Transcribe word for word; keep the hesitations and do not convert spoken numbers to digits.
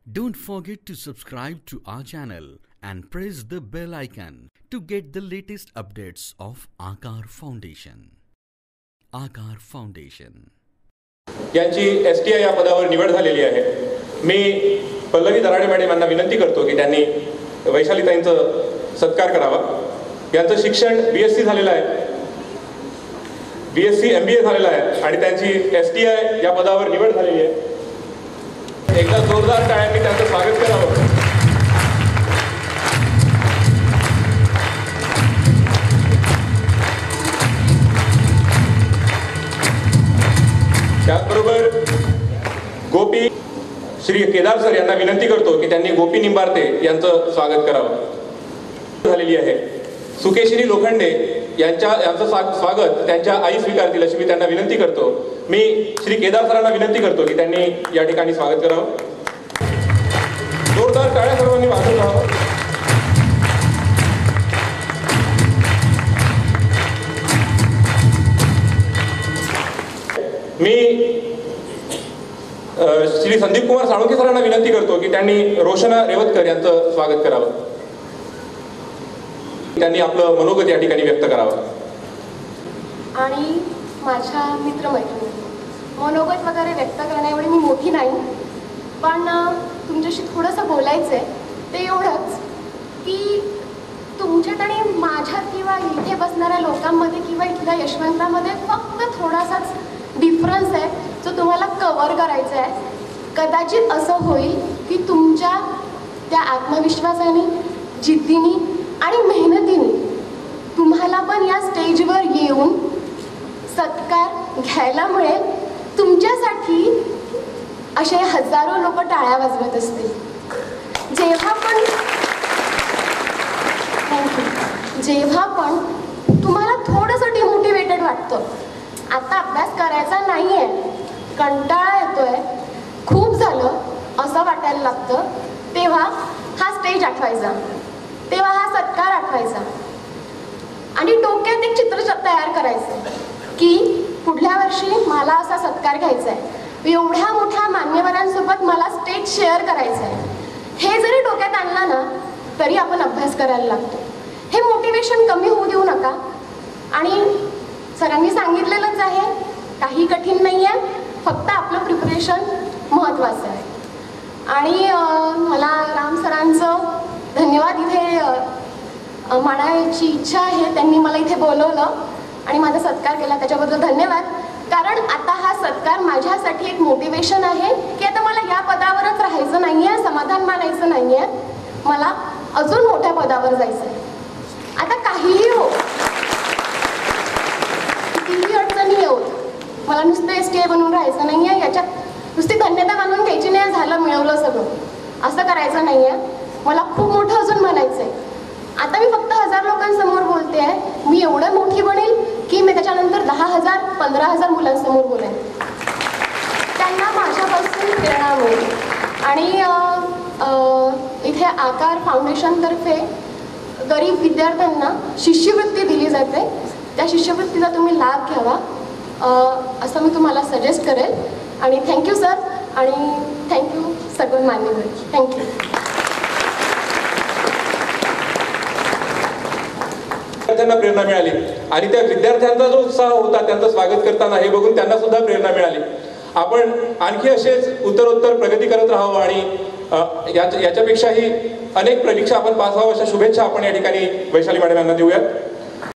Don't forget to subscribe to our channel and press the bell icon to get the latest updates of Aakar Foundation. Aakar Foundation. यांची S T I या पदावर निवड झालेली आहे. मी Pallavi Darade madam यांना विनंती करतो की त्यांनी वैशालीताईंचा सत्कार करावा. यांचं शिक्षण बी एस सी झालेलं आहे, B S C M B A झालेलं आहे आणि त्यांची एस टी आय या पदावर निवड झालेली आहे. एकदा जोरदार टाळ्यांनी त्यांचं स्वागत करावं. त्याचबरोबर गोपी श्री केदार सर यांना विनंती करतो की त्यांनी गोपी निंबारते यांचं स्वागत करावं. झालेली आहे. सुकेश्री लोखंडे यांच्या यांचं स्वागत त्यांच्या आई स्वीकारतील अशी मी त्यांना विनंती करतो. मी श्री केदार सरांना विनंती करतो की त्यांनी या ठिकाणी स्वागत करावं. जोरदार टाळ्या सर्वांनी वाजवून राहावं. मी श्री संदीप कुमार साळुंखे सरांना विनंती करतो की त्यांनी रोशना रेवतकर यांचं स्वागत करावं. त्यांनी आपलं मनोगत या ठिकाणी व्यक्त करावं. आणि माझ्या मित्रमैत्रिणी मनोगत वगैरे व्यक्त करण्याएवढी मी मोठी नाही, पण तुमच्याशी थोडंसं बोलायचं आहे. ते एवढंच की तुमच्यात आणि माझ्यात किंवा इथे बसणाऱ्या लोकांमध्ये किंवा इथल्या यशवंतामध्ये फक्त थोडासाच डिफरन्स आहे जो तुम्हाला कव्हर करायचा आहे. कदाचित असं होईल की तुमच्या त्या आत्मविश्वासाने, जिद्दीने आणि मेहनतीने तुम्हाला पण या स्टेजवर येऊन सत्कार घ्यायला मिळेल. तुमच्यासाठी असे हजारो लोक टाळ्या वाजवत असतील. जेव्हा पण जेव्हा पण तुम्हाला थोडंसं डिमोटिवेटेड वाटतं, आता अभ्यास करायचा नाही आहे, कंटाळा येतोय, खूप झालं असं वाटायला लागतं, तेव्हा हा स्टेज आठवायचा, तेव्हा हा सत्कार आठवायचा आणि डोक्यात एक चित्र तयार करायचं की पुढल्या वर्षी मला असा सत्कार घ्यायचा आहे, एवढ्या मोठ्या मान्यवरांसोबत मला स्टेज शेअर करायचं आहे. हे जरी डोक्यात आणलं ना तरी आपण अभ्यास करायला लागतो. हे मोटिवेशन कमी होऊ देऊ नका. आणि सरांनी सांगितलेलंच आहे, काही कठीण नाही आहे, फक्त आपलं प्रिपरेशन महत्त्वाचं आहे. आणि मला राम सरांचं धन्यवाद इथे मांडायची इच्छा आहे. त्यांनी मला इथे बोलवलं आणि माझा सत्कार केला, त्याच्याबद्दल धन्यवाद. कारण आता हा सत्कार माझ्यासाठी एक मोटिवेशन आहे की आता मला या पदावरच राहायचं नाही आहे, समाधान मानायचं नाही आहे, मला अजून मोठ्या पदावर जायचं आहे. आता काहीही हो, कितीही अडचणी येऊ, मला नुसतं एस टी आय बनवून राहायचं नाही आहे, याच्यात नुसती धन्यता मानून घ्यायची नाही, झालं मिळवलं सगळं असं करायचं नाही आहे. मला खूप मोठं अजून म्हणायचं आहे. आता मी फक्त हजार लोकांसमोर बोलते आहे, मी एवढं मोठी बनेल की मी त्याच्यानंतर दहा हजार पंधरा हजार मुलांसमोर बोलेन, त्यांना माझ्यापासून प्रेरणा मिळेल. आणि इथे आकार फाउंडेशनतर्फे गरीब विद्यार्थ्यांना शिष्यवृत्ती दिली जाते. त्या शिष्यवृत्तीचा तुम्ही लाभ घ्यावा असं मी तुम्हाला सजेस्ट करेल. आणि थँक्यू सर आणि थँक्यू सगळे मान्यवर. थँक्यू. विद्यार्थ्यांना प्रेरणा मिळाली आणि त्या विद्यार्थ्यांचा जो उत्साह होता त्यांचं स्वागत करताना हे बघून त्यांना सुद्धा प्रेरणा मिळाली. आपण आणखी असेच उत्तरोत्तर प्रगती करत राहावं आणि याच्यापेक्षाही अनेक परीक्षा आपण पास व्हावं अशा शुभेच्छा आपण या ठिकाणी वैशाली मॅडम यांना देऊयात.